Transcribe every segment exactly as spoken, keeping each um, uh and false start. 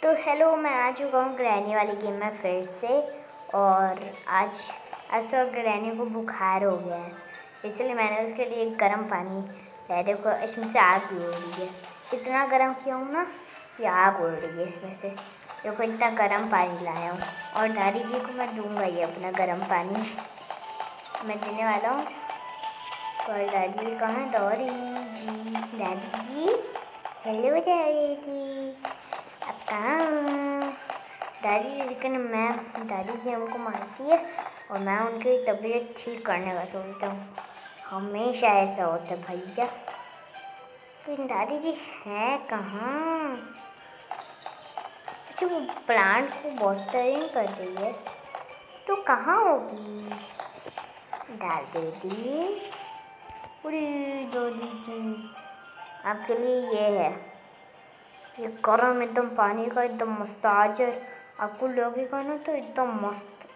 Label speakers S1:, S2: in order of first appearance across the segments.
S1: तो हेलो, मैं आ चुका हूँ ग्रैनी वाली गेम में फिर से। और आज आज तो ग्रैनी को बुखार हो गया है, इसलिए मैंने उसके लिए गर्म पानी लाया। देखो इसमें से आग भी उड़ रही है। इतना गर्म किया हूँ ना, ये आग उड़ रही है इसमें से। देखो इतना गर्म पानी लाया हूँ, और दादी जी को मैं दूंगा ये अपना गर्म पानी मैं देने वाला हूँ। और दादी जी कहाँ? डोरी जी, दादी जी, हेलो दादी जी, अब कहाँ? दादी जी, लेकिन मैं दादी जी हमको मारती है और मैं उनकी तबीयत ठीक करने का सोचता हूँ। हमेशा ऐसा होता है भैया। तो दादी जी हैं कहाँ? अच्छा, वो प्लांट को वाटरिंग कर रही है, तो कहाँ होगी दादी जी? अरे दादी जी, आपके लिए ये है, ये गरम एकदम पानी का एकदम मसाजर। आपको लगेगा ना तो एकदम मस्त।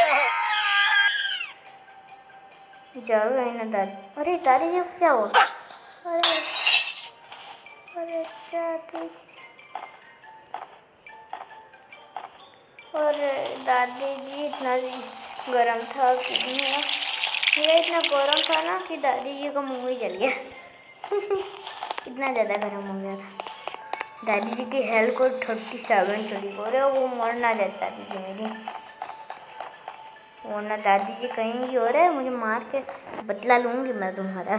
S1: जल गई ना दादी? अरे दादी जी क्या हुआ? अरे अरे दादी, अरे दादी जी इतना गरम था कि ये इतना गरम था ना कि दादी जी का मुंह ही जल गया। इतना ज़्यादा गरम हो गया था। दादी जी की हेल्थ को थर्टी सेवन चली गई। अरे वो मर ना जाए दादी जी मेरी, वरना दादी जी कहेंगी हो रहा है मुझे मार के बदला लूँगी मैं तुम्हारा।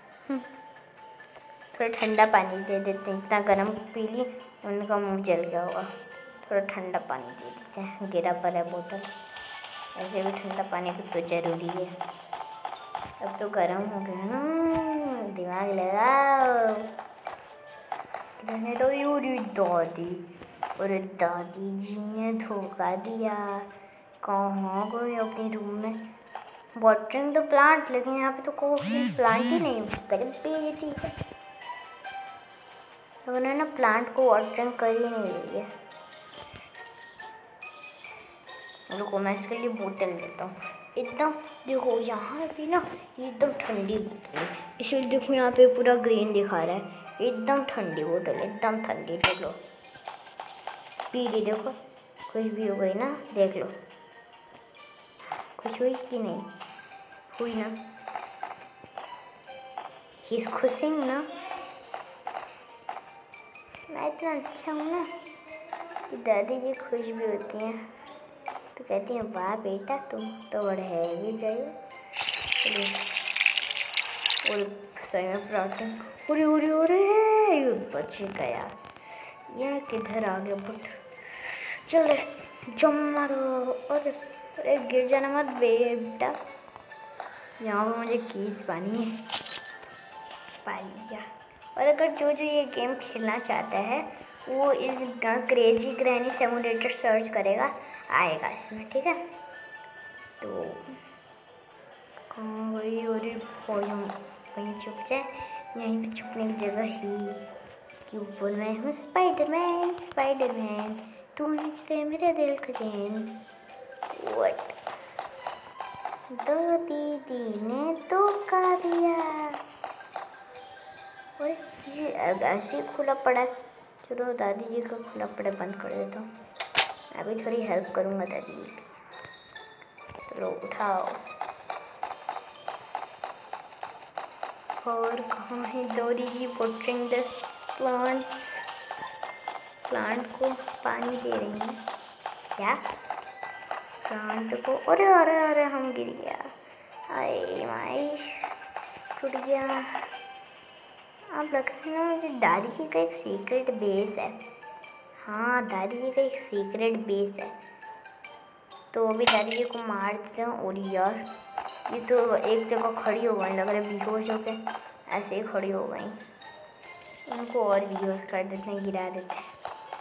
S1: थोड़ा ठंडा पानी दे देते हैं, इतना गर्म पी ली, उनका मुंह जल गया होगा। थोड़ा ठंडा पानी दे देते हैं, गिरा पड़ा है बोतल। ऐसे भी ठंडा पानी भी तो ज़रूरी है। अब तो गर्म हो गया ना, दिमाग लगाओ। रहने दो यूरी दादी। और दादी जी ने धोखा दिया। कहाँ गई अपने रूम में वाटरिंग द प्लांट, लेकिन यहाँ पे तो कोई प्लांट ही नहीं गर्म पी लेती है। उन्होंने ना प्लांट को वाटरिंग कर ही नहीं रही है। रुको मैं इसके लिए बोतल लेता हूँ। एकदम देखो यहाँ पे ना ये एकदम ठंडी बोतल है, इसलिए देखो यहाँ पे पूरा ग्रीन दिखा रहा है। एकदम ठंडी बोतल, एकदम ठंडी। देख लो, पी ली। देखो कुछ भी हो गई ना, देख लो कुछ हुई कि नहीं हुई ना। He's खुशिंग ना, मैं इतना अच्छा हूँ ना कि दादी जी खुश भी होती हैं, तो कहती हैं वाह बेटा तुम तो बड़े हैवी ड्राइवर। और सही में प्रोटीन। उरे उरे उरे ये बच गया। यह किधर आ गया बट चल जम मारो। और अरे गिर जाना मत बेटा। यहाँ पर मुझे कीज पानी है, पा लिया। और अगर जो जो ये गेम खेलना चाहता है वो इस क्रेजी ग्रैनी सिमुलेटर सर्च करेगा, आएगा इसमें, ठीक है। तो कहाँ गई? और वहीं छुप जाए, यहीं पे छुपने की जगह ही क्यों बोल मैं हूँ स्पाइडरमैन। स्पाइडरमैन तू ही मेरे दिल का चैन। व्हाट? दो दीदी ने धोखा दिया। और ये ऐसे ही खुला पड़ा है। चलो दादी जी का खुला पड़ा बंद कर देता हूँ। मैं भी थोड़ी हेल्प करूँगा दादी जी की। चलो उठाओ। और कहाँ है दादी जी? वाटरिंग द प्लांट्स, प्लांट को पानी दे रही हैं क्या प्लांट को? अरे अरे अरे हम गिर गया। अरे माई टूट गया। आप लगता है ना मुझे दादी जी का एक सीक्रेट बेस है। हाँ, दादी जी का एक सीक्रेट बेस है। तो अभी दादी जी को मार देते हैं। और यार ये तो एक जगह खड़ी हो गई, लग रहा है बेहोश हो के ऐसे ही खड़ी हो गई। उनको और बेहोश कर देते हैं, गिरा देते हैं।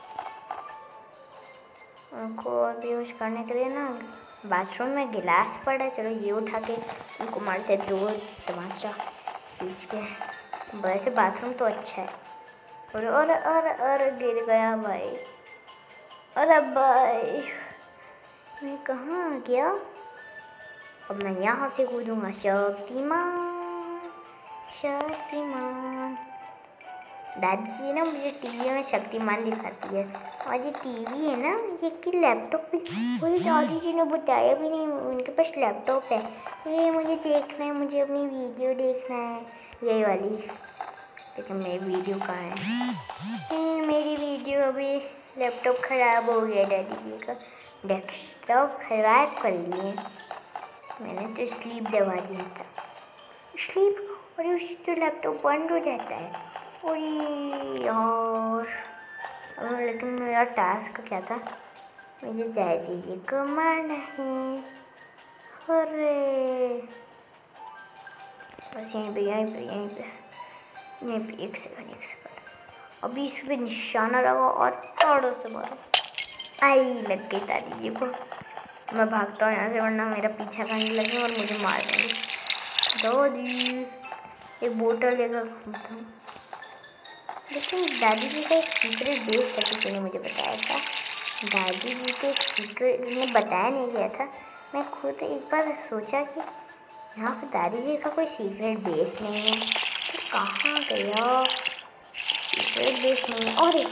S1: उनको और बेहोश करने के लिए ना बाथरूम में गिलास पड़ा है, चलो ये उठा के उनको मारते दो तमाचा खींच के। वैसे बाथरूम तो अच्छा है। और और और और गिर गया भाई। अरे भाई मैं कहाँ आ गया? अब मैं यहाँ से कूदूंगा। शक्तिमान शक्तिमान। दादी जी ना मुझे टीवी में शक्तिमान दिखाती है, और ये टीवी है ना, ये कि लैपटॉप भी, मुझे दादी जी ने बताया भी नहीं उनके पास लैपटॉप है। ये मुझे देखना है, मुझे अपनी वीडियो देखना है, यही वाली। लेकिन मेरी वीडियो कहाँ है? मेरी वीडियो अभी लैपटॉप ख़राब हो गया, दादी जी का डेस्कटॉप खराब कर लिए मैंने, तो स्लीप दबा दिया था। स्लीप, और उससे तो लैपटॉप बंद हो जाता है। और यार, लेकिन मेरा टास्क क्या था, मुझे दादी जी को मारना है। अरे बस यहीं पे यहीं पे यहीं पे यहीं पे एक सेकंड एक सेकंड अभी इस पर निशाना लगा और ताड़ों से मारो। आई लग गई दादी जी को। मैं भागता हूँ यहाँ से, वरना मेरा पीछा करने लगे और मुझे मार देंगे। दादी, एक बोतल लेकर घूमता हूँ। लेकिन दादी जी का एक सीक्रेट बेस था, किसी ने मुझे बताया था। दादी जी को एक सीक्रेट ने बताया नहीं गया था। मैं खुद एक बार सोचा कि यहाँ पर दादी जी का कोई सीक्रेट बेस नहीं है, तो कहाँ गया सीक्रेट बेस नहीं है। और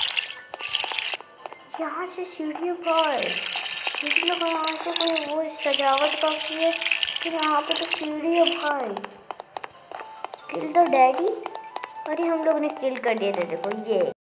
S1: यहाँ से सीढ़ी पर मुझे लगा यहाँ से कोई वो सजावट बाकी है, फिर यहाँ पे तो सीढ़ी है भाई। किल द डैडी, अरे हम लोग ने किल कर दिया था, देखो ये।